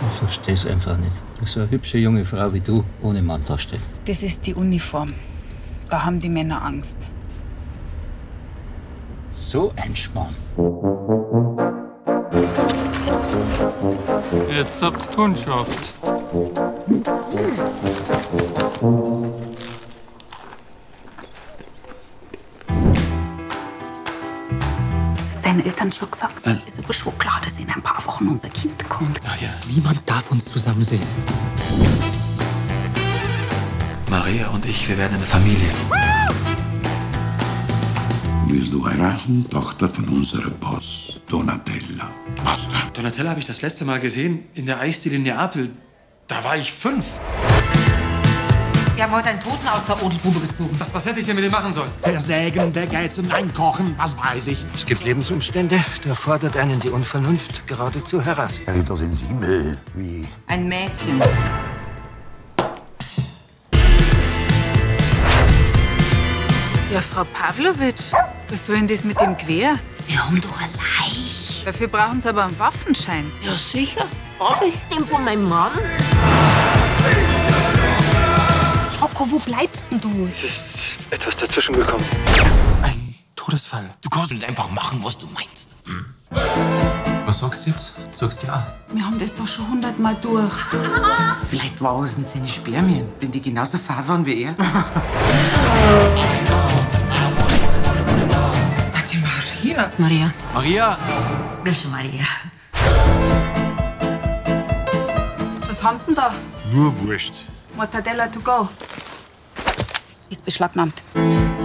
Ich versteh's einfach nicht, dass so eine hübsche junge Frau wie du ohne Mann dasteht. Das ist die Uniform. Da haben die Männer Angst. So ein Schmarrn. Jetzt habt's Kundschaft. Hast du deinen Eltern schon gesagt? Ist aber schon klar, dass in ein paar Wochen unser Kind kommt. Ja, niemand darf uns zusammen sehen. Maria und ich, wir werden eine Familie. Willst du heiraten, Tochter von unserem Boss, Donatella? Basta. Donatella habe ich das letzte Mal gesehen in der Eisdiele in Neapel. Da war ich 5. Die haben heute einen Toten aus der Odelgrube gezogen. Was hätte ich denn mit dem machen sollen? Versägen, Geiz und einkochen, was weiß ich. Es gibt Lebensumstände, da fordert einen die Unvernunft geradezu heraus. Er ist so sensibel wie... Ein Mädchen. Ja, Frau Pawlowitsch, was soll denn das mit dem Gewehr? Wir haben doch ein Leich. Dafür brauchen sie aber einen Waffenschein. Ja, sicher. Brauch ich den von meinem Mann? Schoko, wo bleibst denn du? Es ist etwas dazwischen gekommen. Ein Todesfall. Du kannst nicht einfach machen, was du meinst. Was sagst du jetzt? Sagst du ja? Wir haben das doch schon 100-mal durch. Vielleicht war es mit seinen Spermien, wenn die genauso fad waren wie er. Warte, Maria. Maria. Maria! Welche Maria? Was haben sie denn da? Nur Wurst. Mortadella to go. Ist beschlagnahmt.